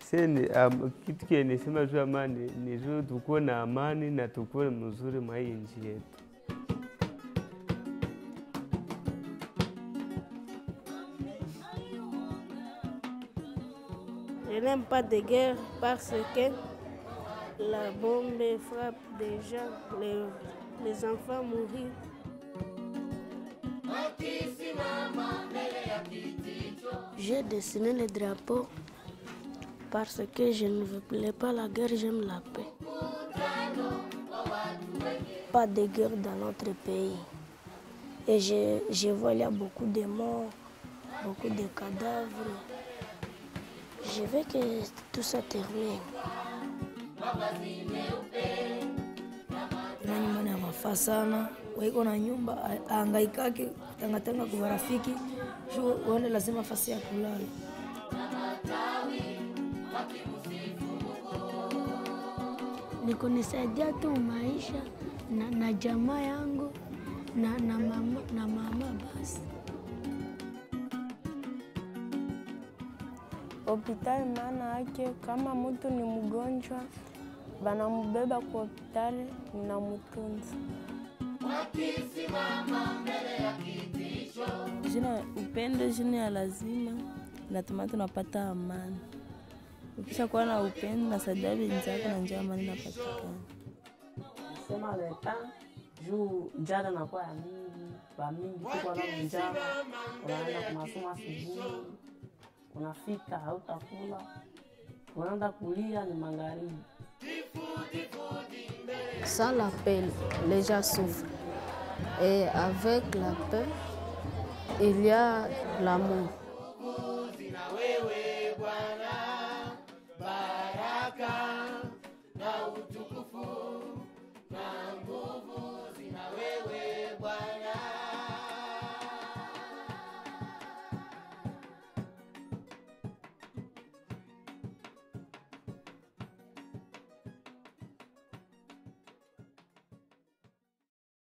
Sene kitu kile nisema tu amani ni tu tukue na amani na tukue mzuri mwa hii nchi yetu. Je n'aime pas de guerre parce que la bombe frappe des gens, les enfants mourir. J'ai dessiné le drapeau parce que je ne veux pas la guerre, j'aime la paix. Pas de guerre dans notre pays. Et je vois il y a beaucoup de morts, beaucoup de cadavres. Je veux que tout ça termine. Na nyumbani ya mafaa sana, waiko na nyumba angaikake tangatanga kwa rafiki, sio uone lazima fasi ya kulala. Niko nisaidia tu maisha na jamaa yangu na mama basi. Hospitali maana yake kama mtu ni mgonjwa banambeba kwa hospitali na mtunza. Jina upendo, jina ya lazima na tunapata amani. Ukisha kuwa na upendo na sadabi nzako na njia amani inapatikana. Sema leta juu njala na kwa mingi, ba mingi tuko na njala, unaenda kwa masomo asubuhi, unafika hautakula, unaenda kulia ni magharibi. Sans la paix, les gens souffrent. Et avec la paix, il y a l'amour. Baraka na utukufu